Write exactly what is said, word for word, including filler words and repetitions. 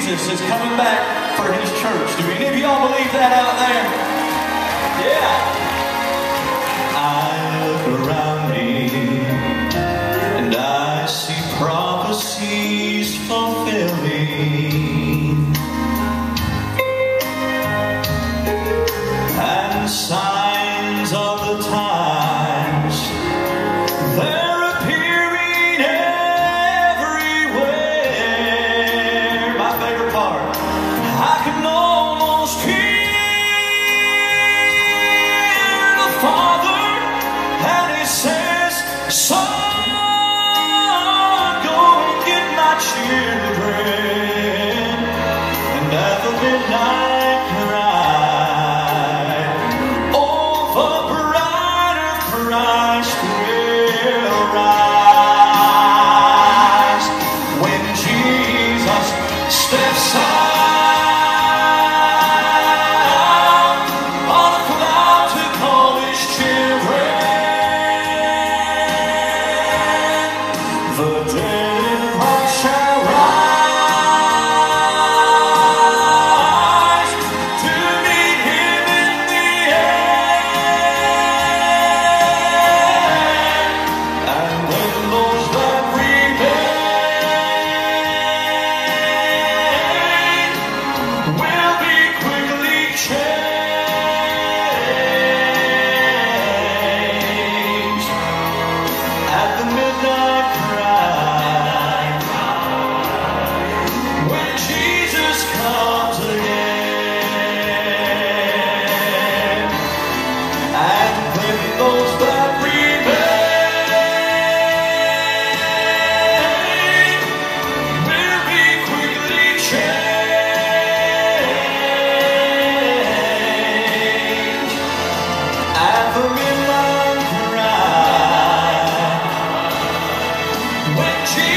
Jesus is coming back for his church. Do any of y'all believe that out there? Yeah. I look around me and I see prophecies fulfilling and signs of the times. They're appearing everywhere. My favorite part, I can almost hear the Father, and He says, son, go and get my children. And at the midnight cry, oh, the bride of Christ will rise. When Jesus steps out on a cloud to call his children, the dead in Christ shall rise to meet him in the air. And when those that remain will be quickly changed at the midnight cry, when Jesus comes again. And when those that remain will be quickly changed at the midnight cry, when Jesus